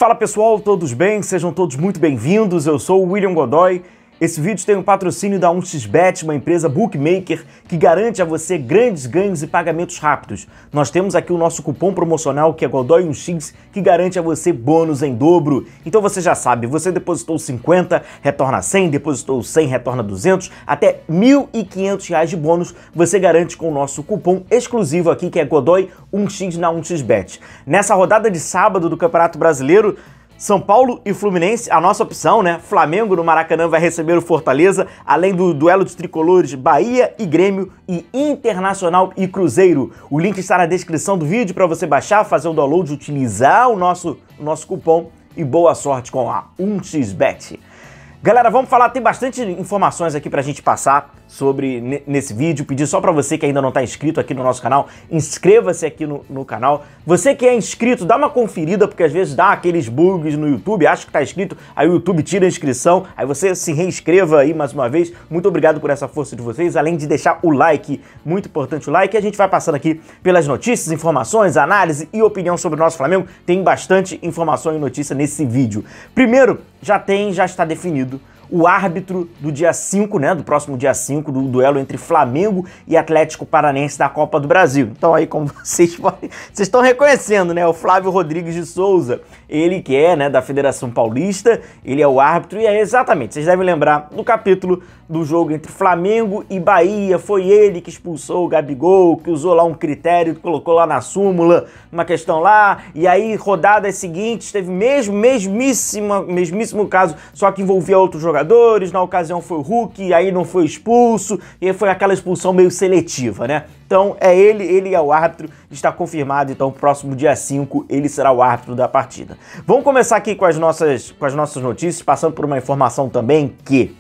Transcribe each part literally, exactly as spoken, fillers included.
Fala pessoal, todos bem? Sejam todos muito bem-vindos. Eu sou o William Godoy. Esse vídeo tem um patrocínio da um x bet, uma empresa bookmaker que garante a você grandes ganhos e pagamentos rápidos. Nós temos aqui o nosso cupom promocional que é Godoy um x, que garante a você bônus em dobro. Então você já sabe, você depositou cinquenta, retorna cem, depositou cem, retorna duzentos, até mil e quinhentos reais de bônus você garante com o nosso cupom exclusivo aqui que é Godoy um x na um x bet. Nessa rodada de sábado do Campeonato Brasileiro, São Paulo e Fluminense, a nossa opção, né? Flamengo no Maracanã vai receber o Fortaleza, além do duelo de tricolores Bahia e Grêmio e Internacional e Cruzeiro. O link está na descrição do vídeo para você baixar, fazer o download, utilizar o nosso, o nosso cupom e boa sorte com a um x bet. Galera, vamos falar, tem bastante informações aqui pra gente passar sobre nesse vídeo. Pedir só pra você que ainda não tá inscrito aqui no nosso canal, inscreva-se aqui no, no canal. Você que é inscrito, dá uma conferida, porque às vezes dá aqueles bugs no YouTube, acha que tá inscrito, aí o YouTube tira a inscrição, aí você se reinscreva aí mais uma vez. Muito obrigado por essa força de vocês, além de deixar o like, muito importante o like. A gente vai passando aqui pelas notícias, informações, análise e opinião sobre o nosso Flamengo. Tem bastante informação e notícia nesse vídeo. Primeiro, já tem, já está definido o árbitro do dia cinco, né, do próximo dia cinco, do duelo entre Flamengo e Atlético Paranaense da Copa do Brasil. Então aí, como vocês podem, vocês estão reconhecendo, né, o Flávio Rodrigues de Souza, ele que é, né, da Federação Paulista, ele é o árbitro e é exatamente, vocês devem lembrar do capítulo do jogo entre Flamengo e Bahia, foi ele que expulsou o Gabigol, que usou lá um critério, colocou lá na súmula, uma questão lá, e aí rodadas seguintes teve mesmo, mesmíssima, mesmíssimo caso, só que envolvia outros jogadores, na ocasião foi o Hulk, e aí não foi expulso, e foi aquela expulsão meio seletiva, né? Então é ele, ele é o árbitro, está confirmado, então próximo dia cinco ele será o árbitro da partida. Vamos começar aqui com as nossas, com as nossas notícias, passando por uma informação também que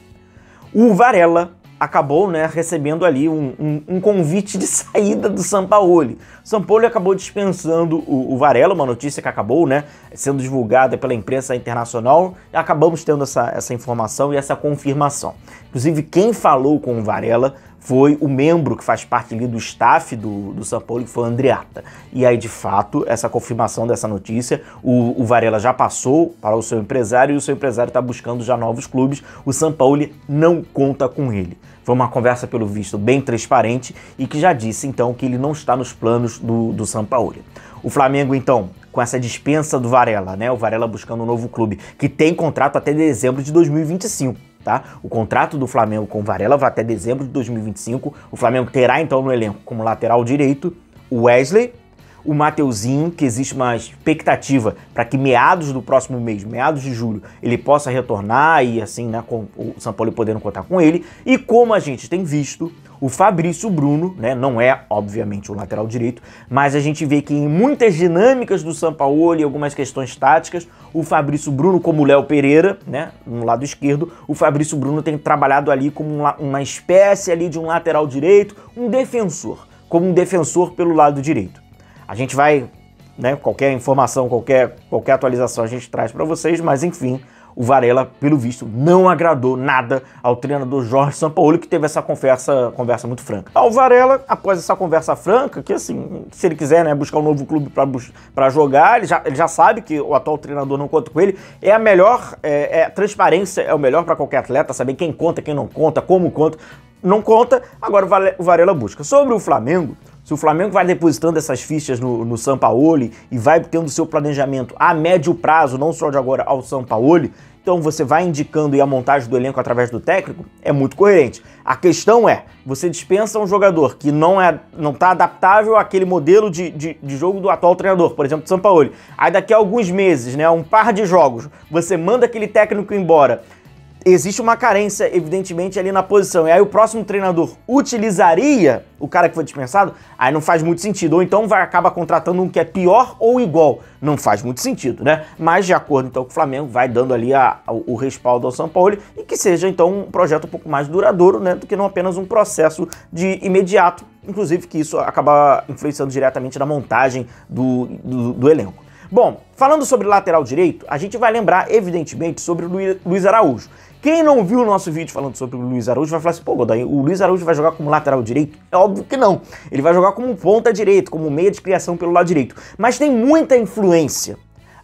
o Varela acabou, né, recebendo ali um, um, um convite de saída do Sampaoli. O Sampaoli acabou dispensando o, o Varela, uma notícia que acabou, né, sendo divulgada pela imprensa internacional, e acabamos tendo essa, essa informação e essa confirmação. Inclusive, quem falou com o Varela foi o membro que faz parte ali do staff do, do Sampaoli, que foi o Andreatta. E aí, de fato, essa confirmação dessa notícia, o, o Varela já passou para o seu empresário e o seu empresário está buscando já novos clubes. O Sampaoli não conta com ele. Foi uma conversa, pelo visto, bem transparente e que já disse, então, que ele não está nos planos do, do Sampaoli. O Flamengo, então, com essa dispensa do Varela, né? O Varela buscando um novo clube, que tem contrato até dezembro de dois mil e vinte e cinco. Tá? O contrato do Flamengo com o Varela vai até dezembro de dois mil e vinte e cinco. O Flamengo terá então no elenco como lateral direito o Wesley, o Mateuzinho, que existe uma expectativa para que meados do próximo mês, meados de julho, ele possa retornar e assim, né, com o Sampaoli podendo contar com ele. E como a gente tem visto, o Fabrício Bruno, né, não é obviamente o lateral direito, mas a gente vê que em muitas dinâmicas do Sampaoli, algumas questões táticas, o Fabrício Bruno, como o Léo Pereira, né, no lado esquerdo, o Fabrício Bruno tem trabalhado ali como uma, uma espécie ali de um lateral direito, um defensor, como um defensor pelo lado direito. A gente vai, né, qualquer informação, qualquer, qualquer atualização a gente traz para vocês, mas enfim, o Varela, pelo visto, não agradou nada ao treinador Jorge Sampaoli, que teve essa conversa, conversa muito franca. O Varela, após essa conversa franca, que assim, se ele quiser, né, buscar um novo clube para jogar, ele já, ele já sabe que o atual treinador não conta com ele, é a melhor, é, é, transparência é o melhor para qualquer atleta, saber quem conta, quem não conta, como conta, não conta, agora o Varela busca. Sobre o Flamengo, se o Flamengo vai depositando essas fichas no, no Sampaoli e vai tendo seu planejamento a médio prazo, não só de agora ao Sampaoli, então você vai indicando e a montagem do elenco através do técnico, é muito coerente. A questão é, você dispensa um jogador que não é, não está adaptável àquele modelo de, de, de jogo do atual treinador, por exemplo, do Sampaoli. Aí daqui a alguns meses, né, um par de jogos, você manda aquele técnico embora. Existe uma carência, evidentemente, ali na posição. E aí o próximo treinador utilizaria o cara que foi dispensado, aí não faz muito sentido. Ou então vai acabar contratando um que é pior ou igual. Não faz muito sentido, né? Mas de acordo, então, com o Flamengo, vai dando ali a, a, o respaldo ao Sampaoli e que seja, então, um projeto um pouco mais duradouro, né? Do que não apenas um processo de imediato. Inclusive que isso acaba influenciando diretamente na montagem do, do, do elenco. Bom, falando sobre lateral direito, a gente vai lembrar, evidentemente, sobre o Luiz Araújo. Quem não viu o nosso vídeo falando sobre o Luiz Araújo vai falar assim, pô, Godoy, o Luiz Araújo vai jogar como lateral direito? É óbvio que não. Ele vai jogar como ponta direito, como meia de criação pelo lado direito. Mas tem muita influência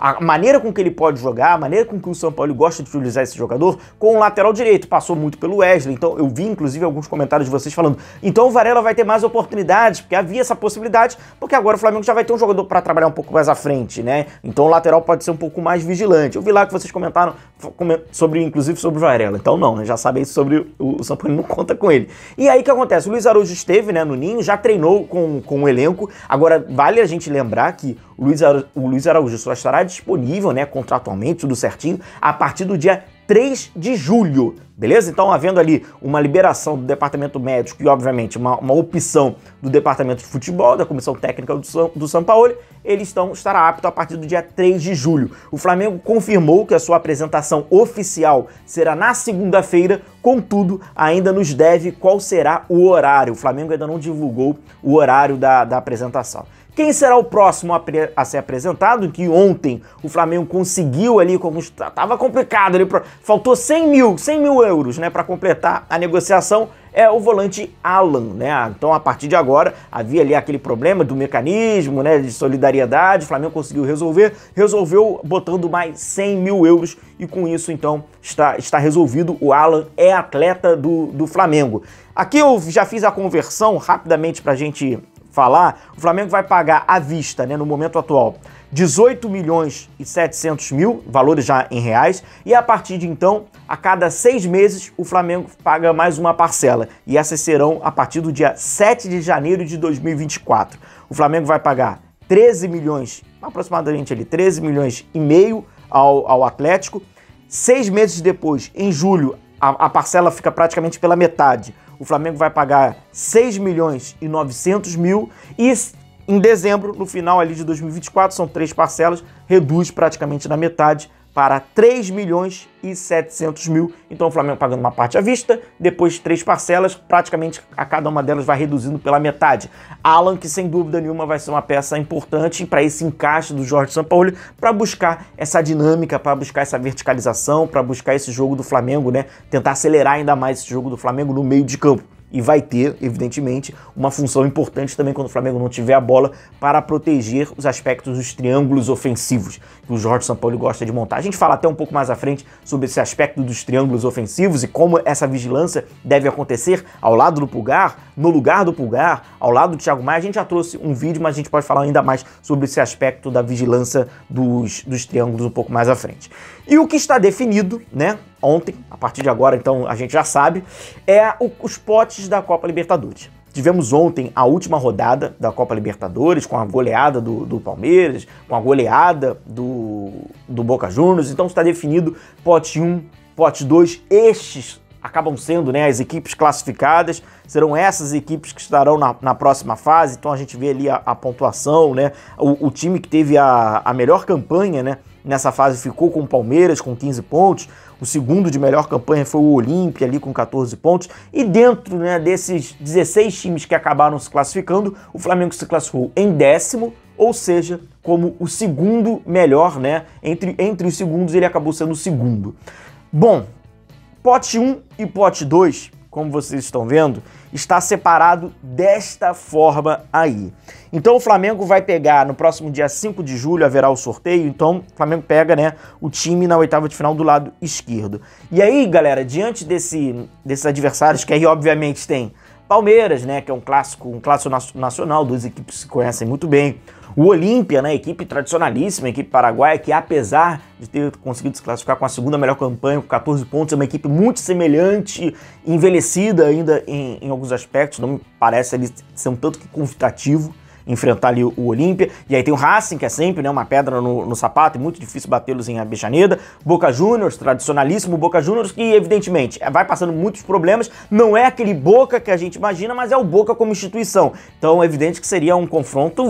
a maneira com que ele pode jogar, a maneira com que o São Paulo gosta de utilizar esse jogador, com o lateral direito, passou muito pelo Wesley, então eu vi inclusive alguns comentários de vocês falando, então o Varela vai ter mais oportunidades, porque havia essa possibilidade, porque agora o Flamengo já vai ter um jogador para trabalhar um pouco mais à frente, né? Então o lateral pode ser um pouco mais vigilante. Eu vi lá que vocês comentaram sobre, inclusive sobre o Varela, então não, né? Já sabem sobre o, o São Paulo, não conta com ele. E aí o que acontece? O Luiz Araújo esteve, né, no Ninho, já treinou com, com o elenco, agora vale a gente lembrar que o Luiz, Araújo, o Luiz Araújo só estará disponível, né, contratualmente, tudo certinho, a partir do dia três de julho, beleza? Então, havendo ali uma liberação do departamento médico e, obviamente, uma, uma opção do departamento de futebol, da comissão técnica do São, do São Paulo, eles estão, estará apto a partir do dia três de julho. O Flamengo confirmou que a sua apresentação oficial será na segunda-feira, contudo, ainda nos deve qual será o horário. O Flamengo ainda não divulgou o horário da, da apresentação. Quem será o próximo a, a ser apresentado? Que ontem o Flamengo conseguiu ali, como estava complicado, ali, faltou cem mil euros, né, para completar a negociação, é o volante Alan, né? Então, a partir de agora, havia ali aquele problema do mecanismo, né, de solidariedade, o Flamengo conseguiu resolver, resolveu botando mais cem mil euros e com isso, então, está, está resolvido. O Alan é atleta do, do Flamengo. Aqui eu já fiz a conversão rapidamente para a gente falar. O Flamengo vai pagar à vista, né, no momento atual, dezoito milhões e setecentos mil, valores já em reais, e a partir de então, a cada seis meses, o Flamengo paga mais uma parcela, e essas serão a partir do dia sete de janeiro de dois mil e vinte e quatro. O Flamengo vai pagar treze milhões, aproximadamente ali, treze milhões e meio ao, ao Atlético. Seis meses depois, em julho, a, a parcela fica praticamente pela metade. O Flamengo vai pagar seis milhões e novecentos mil e em dezembro, no final ali de dois mil e vinte e quatro, são três parcelas, reduz praticamente na metade para três milhões e setecentos mil. Então o Flamengo pagando uma parte à vista, depois três parcelas, praticamente a cada uma delas vai reduzindo pela metade. Alan, que sem dúvida nenhuma vai ser uma peça importante para esse encaixe do Jorge Sampaoli, para buscar essa dinâmica, para buscar essa verticalização, para buscar esse jogo do Flamengo, né? Tentar acelerar ainda mais esse jogo do Flamengo no meio de campo. E vai ter, evidentemente, uma função importante também quando o Flamengo não tiver a bola para proteger os aspectos dos triângulos ofensivos que o Jorge Sampaoli gosta de montar. A gente fala até um pouco mais à frente sobre esse aspecto dos triângulos ofensivos e como essa vigilância deve acontecer ao lado do Pulgar, no lugar do Pulgar, ao lado do Thiago Maia. A gente já trouxe um vídeo, mas a gente pode falar ainda mais sobre esse aspecto da vigilância dos, dos triângulos um pouco mais à frente. E o que está definido, né, ontem, a partir de agora, então a gente já sabe, é o, os potes da Copa Libertadores. Tivemos ontem a última rodada da Copa Libertadores, com a goleada do, do Palmeiras, com a goleada do, do Boca Juniors, então está definido pote um, pote dois, estes acabam sendo, né, as equipes classificadas, serão essas equipes que estarão na, na próxima fase, então a gente vê ali a, a pontuação, né, o, o time que teve a, a melhor campanha, né, nessa fase ficou com o Palmeiras com quinze pontos, o segundo de melhor campanha foi o Olímpia ali com quatorze pontos, e dentro, né, desses dezesseis times que acabaram se classificando, o Flamengo se classificou em décimo, ou seja, como o segundo melhor, né, entre, entre os segundos ele acabou sendo o segundo. Bom, pote um e pote dois, como vocês estão vendo, está separado desta forma aí. Então o Flamengo vai pegar, no próximo dia cinco de julho haverá o sorteio, então o Flamengo pega, né, o time na oitava de final do lado esquerdo. E aí, galera, diante desse, desses adversários, que aí obviamente tem Palmeiras, né, que é um clássico, um clássico nacional, duas equipes que se conhecem muito bem. O Olímpia, né, equipe tradicionalíssima, equipe paraguaia, que apesar de ter conseguido se classificar com a segunda melhor campanha, com quatorze pontos, é uma equipe muito semelhante, envelhecida ainda em, em alguns aspectos, não me parece ali ser um tanto que convidativo enfrentar ali o Olímpia. E aí tem o Racing, que é sempre, né, uma pedra no, no sapato, é muito difícil batê-los em Avejaneda. Boca Juniors, tradicionalíssimo Boca Juniors, que evidentemente vai passando muitos problemas, não é aquele Boca que a gente imagina, mas é o Boca como instituição. Então é evidente que seria um confronto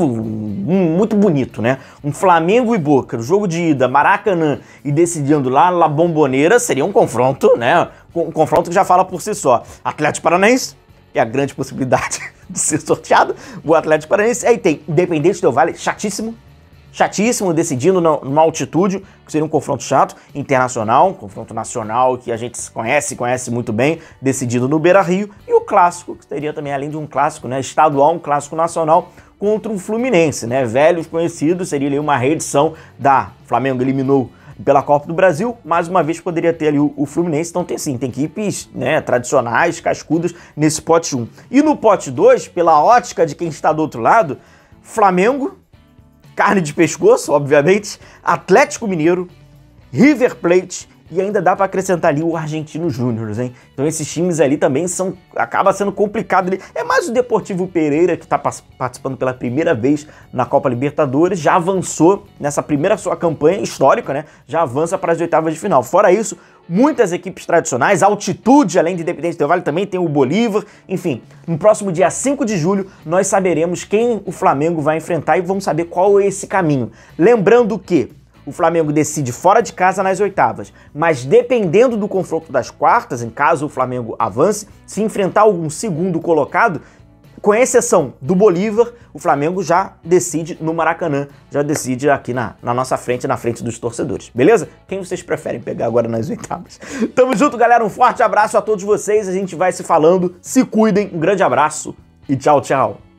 muito bonito, né? Um Flamengo e Boca, o jogo de ida, Maracanã, e decidindo lá na Bombonera, seria um confronto, né? Um confronto que já fala por si só. Atlético Paranaense, que é a grande possibilidade de ser sorteado, o Atlético Paranaense. Aí tem Independente Del Valle, chatíssimo, chatíssimo, decidindo numa altitude, que seria um confronto chato, internacional, um confronto nacional que a gente conhece, conhece muito bem, decidido no Beira-Rio, e o clássico, que seria também, além de um clássico, né, estadual, um clássico nacional, contra o Fluminense, né? Velhos conhecidos, seria ali uma reedição da Flamengo eliminou pela Copa do Brasil, mais uma vez poderia ter ali o, o Fluminense, então tem sim, tem equipes, né, tradicionais, cascudas nesse pote um. E no pote dois, pela ótica de quem está do outro lado, Flamengo, carne de pescoço, obviamente, Atlético Mineiro, River Plate e ainda dá para acrescentar ali o Argentino Júnior, hein? Então esses times ali também são, acaba sendo complicado ali. É mais o Deportivo Pereira que está participando pela primeira vez na Copa Libertadores, já avançou nessa primeira sua campanha histórica, né? Já avança para as oitavas de final. Fora isso, muitas equipes tradicionais, Altitude, além de Independente Del Valle, também tem o Bolívar. Enfim, no próximo dia cinco de julho, nós saberemos quem o Flamengo vai enfrentar e vamos saber qual é esse caminho. Lembrando que o Flamengo decide fora de casa nas oitavas, mas dependendo do confronto das quartas, em caso o Flamengo avance, se enfrentar algum segundo colocado, com exceção do Bolívar, o Flamengo já decide no Maracanã, já decide aqui na, na nossa frente, na frente dos torcedores, beleza? Quem vocês preferem pegar agora nas oitavas? Tamo junto, galera, um forte abraço a todos vocês, a gente vai se falando, se cuidem, um grande abraço e tchau, tchau!